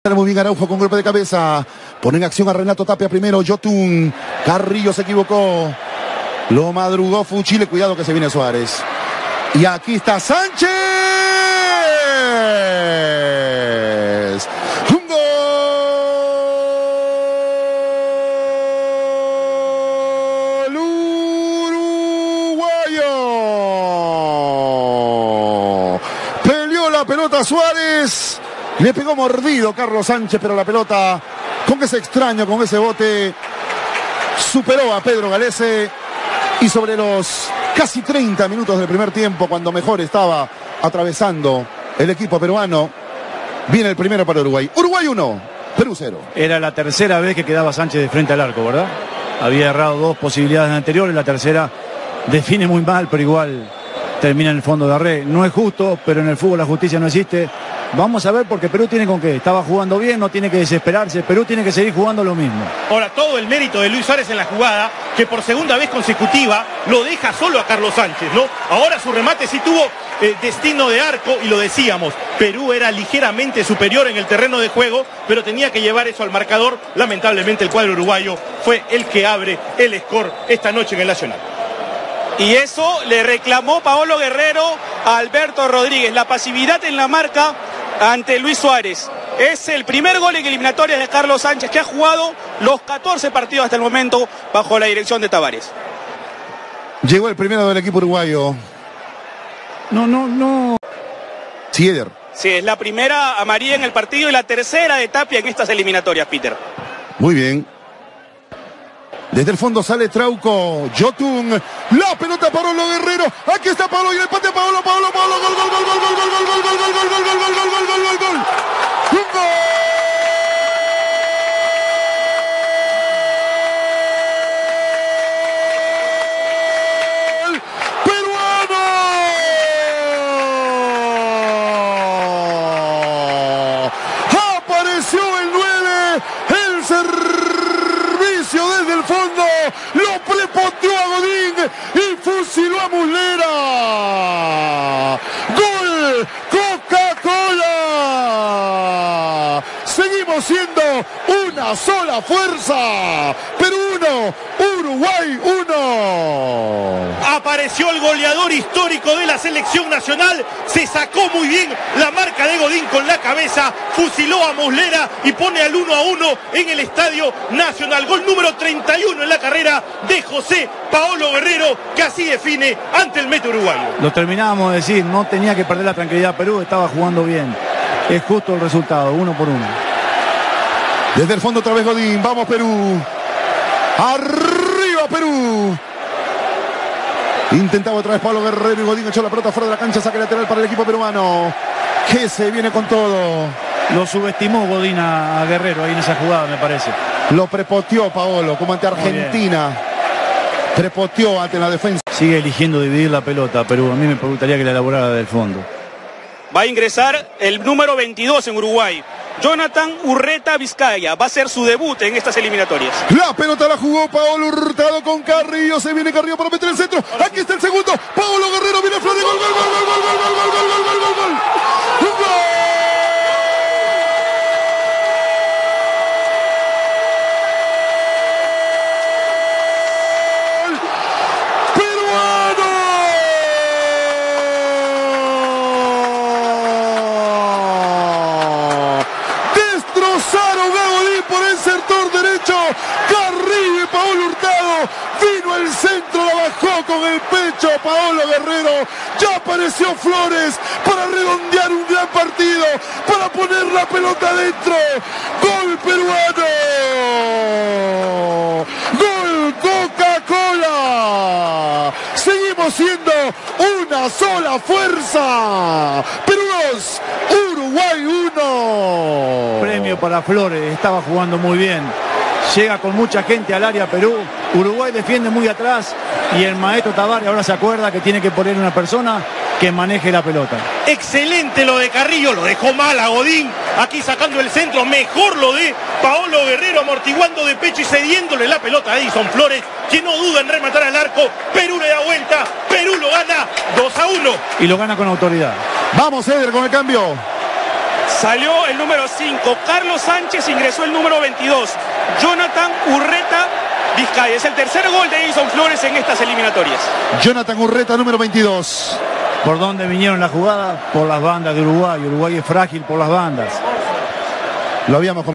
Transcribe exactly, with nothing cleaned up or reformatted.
Muy bien Araujo con golpe de cabeza. Pone en acción a Renato Tapia primero. Yotun. Carrillo se equivocó. Lo madrugó Fuchile. Cuidado que se viene Suárez. Y aquí está Sánchez. Un gol uruguayo. Peleó la pelota Suárez. Le pegó mordido Carlos Sánchez, pero la pelota, con ese extraño, con ese bote, superó a Pedro Galese. Y sobre los casi treinta minutos del primer tiempo, cuando mejor estaba atravesando el equipo peruano, viene el primero para Uruguay. Uruguay uno, Perú cero. Era la tercera vez que quedaba Sánchez de frente al arco, ¿verdad? Había errado dos posibilidades anteriores, la tercera define muy mal, pero igual termina en el fondo de la red. No es justo, pero en el fútbol la justicia no existe. Vamos a ver, porque Perú tiene con qué. Estaba jugando bien, no tiene que desesperarse. Perú tiene que seguir jugando lo mismo. Ahora, todo el mérito de Luis Suárez en la jugada, que por segunda vez consecutiva lo deja solo a Carlos Sánchez, ¿no? Ahora su remate sí tuvo eh, destino de arco, y lo decíamos, Perú era ligeramente superior en el terreno de juego, pero tenía que llevar eso al marcador. Lamentablemente el cuadro uruguayo fue el que abre el score esta noche en el Nacional. Y eso le reclamó Paolo Guerrero a Alberto Rodríguez, la pasividad en la marca ante Luis Suárez. Es el primer gol en eliminatorias de Carlos Sánchez, que ha jugado los catorce partidos hasta el momento bajo la dirección de Tavares. Llegó el primero del equipo uruguayo. No, no, no. Sieder. Sí, es la primera amarilla en el partido y la tercera de Tapia en estas eliminatorias, Peter. Muy bien. Desde el fondo sale Trauco, Yotun, la pelota para Paolo Guerrero, aquí está Paolo y el empate Paolo, Paolo, Paolo, gol, gol, gol, gol, gol, gol, gol, gol, gol, gol, gol, gol, gol, gol, gol, gol, gol, gol, un gol. Peruano. Apareció el nueve, el servicio desde el fondo, lo prepoteó a Godín y fusiló a Muslera. Gol Coca-Cola. Seguimos siendo una sola fuerza. Perú uno, Uruguay uno. Apareció el goleador histórico de la selección nacional, se sacó muy bien la marca de Godín con la cabeza, fusiló a Muslera y pone al uno a uno en el Estadio Nacional. Gol número treinta y uno en la carrera de José Paolo Guerrero, que así define ante el Meta uruguayo. Lo terminábamos de decir, no tenía que perder la tranquilidad. Perú estaba jugando bien. Es justo el resultado, uno por uno. Desde el fondo otra vez Godín, vamos Perú. Arriba Perú. Intentaba otra vez Paolo Guerrero y Godín echó la pelota fuera de la cancha, saque lateral para el equipo peruano, que se viene con todo. Lo subestimó Godín a, a Guerrero ahí en esa jugada, me parece. Lo prepoteó Paolo, como ante Argentina. Prepoteó ante la defensa. Sigue eligiendo dividir la pelota, Perú. A mí me gustaría que la elaborara del fondo. Va a ingresar el número veintidós en Uruguay, Jonathan Urreta Vizcaya. Va a ser su debut en estas eliminatorias. La pelota la jugó Paolo Hurtado con Carrillo. Se viene Carrillo para meter el centro. Aquí está el segundo. Paolo Guerrero viene Flores. Gol, gol, gol, gol, gol, gol, gol, gol, gol, gol, gol, gol. ¡Un gol! Por el sector derecho, Carrillo y Paolo Hurtado, vino el centro, la bajó con el pecho Paolo Guerrero, ya apareció Flores para redondear un gran partido, para poner la pelota adentro. Gol peruano, gol Coca-Cola. Seguimos siendo una sola fuerza. Perú dos, Uruguay uno. Premio para Flores, estaba jugando muy bien. Llega con mucha gente al área Perú. Uruguay defiende muy atrás y el maestro Tavares ahora se acuerda que tiene que poner una persona que maneje la pelota. Excelente lo de Carrillo, lo dejó mal a Godín, aquí sacando el centro. Mejor lo de Paolo Guerrero, amortiguando de pecho y cediéndole la pelota a Edison Flores, que no duda en rematar al arco. Perú le da vuelta, Perú lo gana dos a uno. Y lo gana con autoridad. Vamos, Eder, con el cambio. Salió el número cinco, Carlos Sánchez, ingresó el número veintidós, Jonathan Urreta Vizcaya. Es el tercer gol de Edison Flores en estas eliminatorias. Jonathan Urreta, número veintidós. ¿Por dónde vinieron las jugadas? Por las bandas de Uruguay. Uruguay es frágil por las bandas. Lo habíamos